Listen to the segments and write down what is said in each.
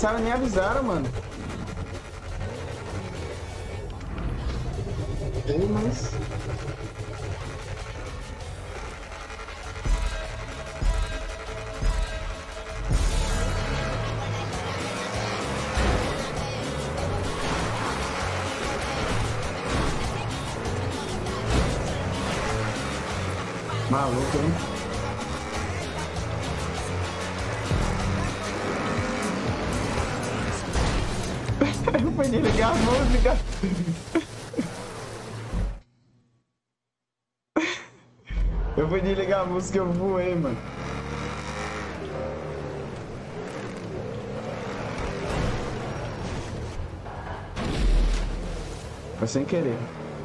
caras nem avisaram, mano. Ei, mas... Maluco, hein? Eu fui desligar a música. Eu fui desligar a música e eu voei, mano. Foi sem querer.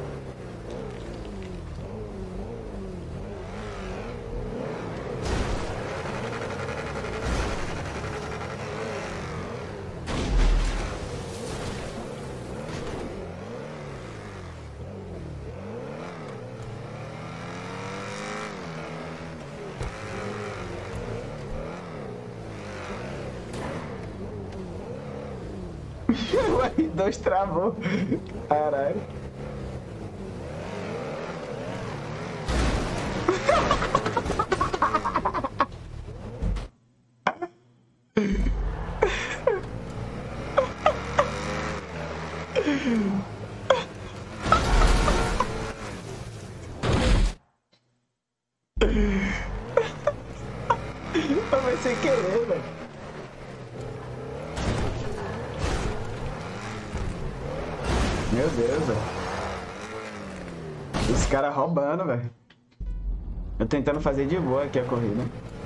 O R2 travou. Caralho. Foi sem querer, velho. Meu Deus, velho. Esse cara roubando, velho. Eu tentando fazer de boa aqui a corrida.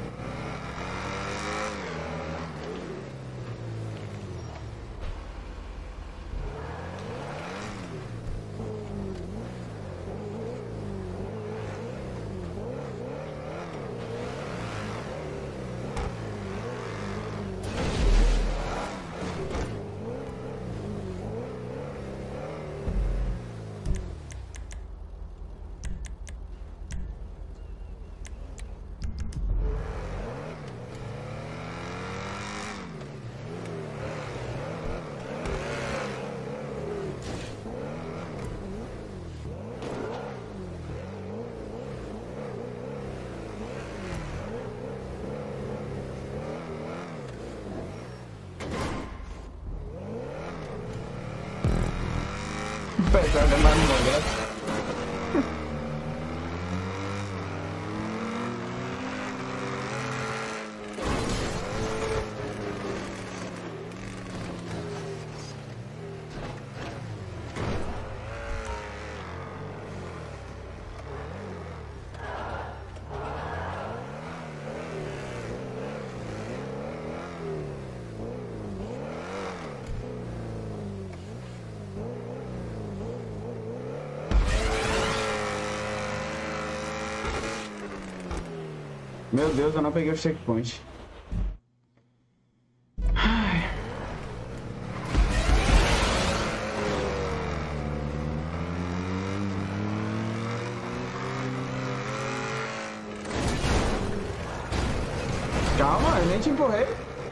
Pesada, mas não molhada. Meu Deus, eu não peguei o checkpoint. Ai. Calma, eu nem te empurrei.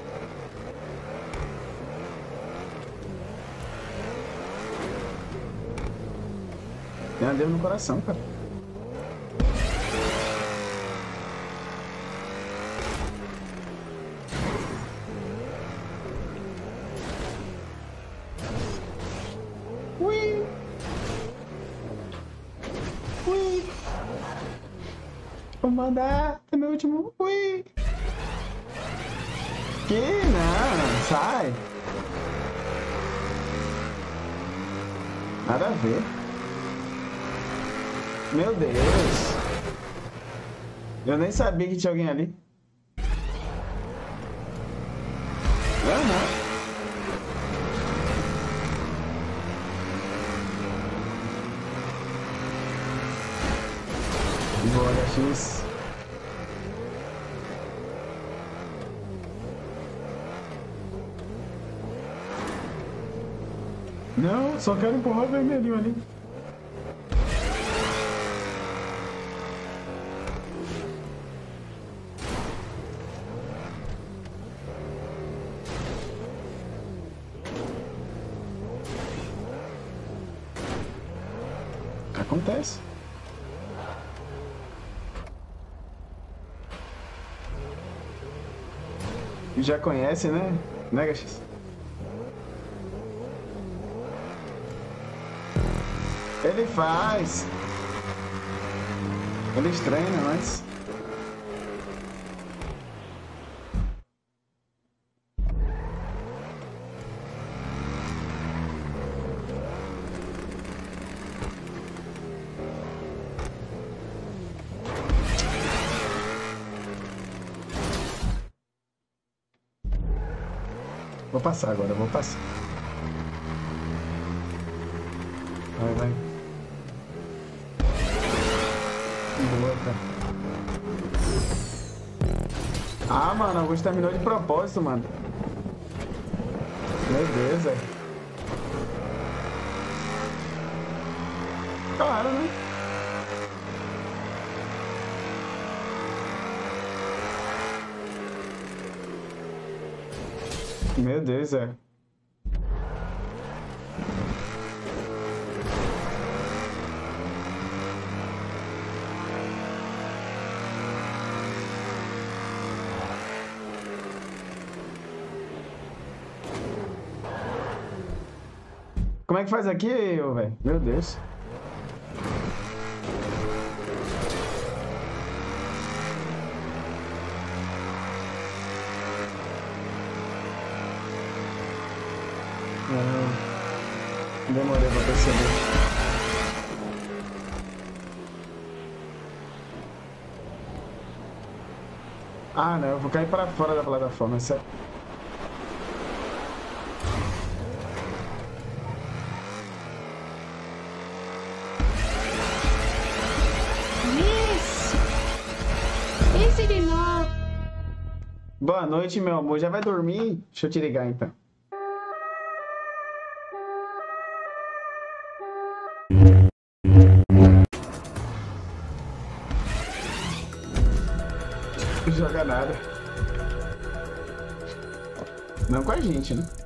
Tem Deus no coração, cara. Vou mandar é meu último. Ui! Que não, sai! Nada a ver. Meu Deus! Eu nem sabia que tinha alguém ali. Aham. Bora, X. Não, só quero empurrar o vermelhinho ali. acontece. Já conhece, né? Né, Gachis? Ele faz. Eles treinam antes. Vou passar agora, vou passar. Vai, vai. Boa, cara. Ah, mano, o Augusto terminou de propósito, mano. Meu Deus, velho. Claro, né? Meu Deus, velho. Como é que faz aqui, velho? Meu Deus. Demorei pra perceber. Ah, não, eu vou cair para fora da plataforma, é sério. Esse de novo. Boa noite, meu amor. Já vai dormir? Deixa eu te ligar, então. Não joga nada. Não com a gente, né?